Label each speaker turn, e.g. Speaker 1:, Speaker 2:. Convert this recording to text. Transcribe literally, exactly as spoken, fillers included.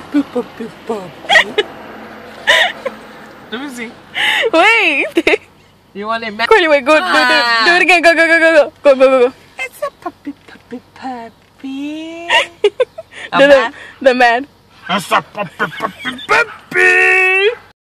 Speaker 1: puppy, puppy, puppy. Let me see.
Speaker 2: Wait.
Speaker 1: You want it back?
Speaker 2: Courtney, wait, go,
Speaker 1: Ah.
Speaker 2: do, do, do it again. Go, go, go, go, go, go, go, go, go.
Speaker 1: It's a puppy, puppy, puppy.
Speaker 2: the, the, the man.
Speaker 1: It's a puppy, puppy, puppy.